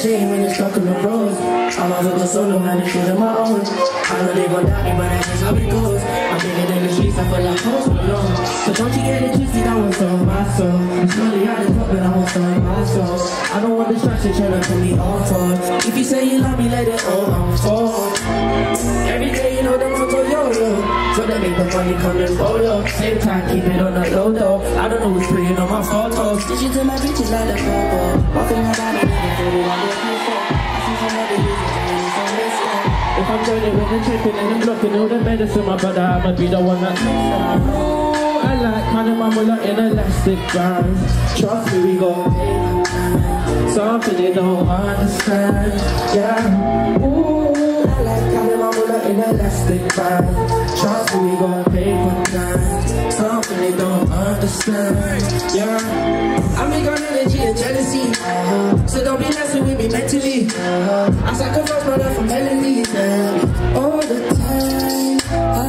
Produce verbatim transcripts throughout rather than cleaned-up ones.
shame when you're stuck on the road. I'm out of the solo, man, it's shooting my own. I know they gon' doubt me, but that's how it goes. I'm bigger than the streets, I feel like Post Malone. So don't you get it twisted, I want some of my soul. Slowly out the top, but I want some of my soul. I don't want distraction trying to put me on for. If you say you love me, let it all unfold. Every day you know the motto YOLO. So they make the money come in photo. Same time, keep it on the low though. I don't know who's preying on my photos. Stitching to my bitches like the photo. Walking around me, never put it on the photo. I see some other users, and it's so messed up. If I'm joining with the tripping and I'm blocking all the medicine, my brother, I'ma be the one that takes that. Oh, I like kind of mama in elastic bands. Trust me, we gon' take time. Something they don't understand, yeah. Ooh, I like kind of mama in elastic bands. Trust me, we gon' pay for time. Something they don't understand, yeah. I make on energy and jealousy, uh, so don't be messing with me mentally. uh, I sacrifice my life for melodies, uh, all the time.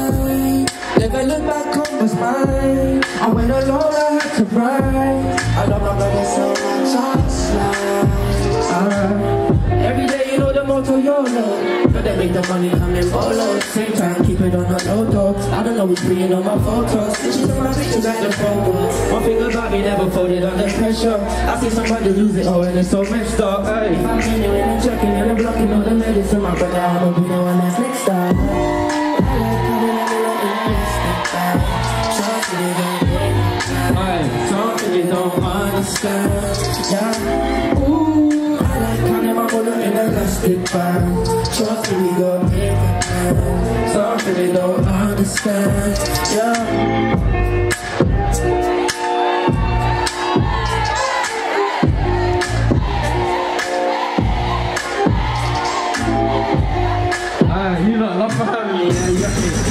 I never look back on what's mine. I went alone, I had to ride. I love my brother so much, I just like uh, every day you know the motto YOLO. But they make the money come in polo. Same time, keep it on the low though. I don't know what's being on my photos. Stitches on my pictures like the photo. One thing about me never folded under pressure. I see somebody lose it all and it's so messed up, ay. If I'm genuine and checking and I'm blocking all the medicine, my brother, I'ma be the one that's next up. I like coming out of the elastic bag. Something they don't get, ay, something they don't understand, yeah. Ooh, I like coming out of the elastic bag. Trust me, we gon' pay for time. Something they don't understand, yeah. Ah, you know, love for having me. Yeah, you got me.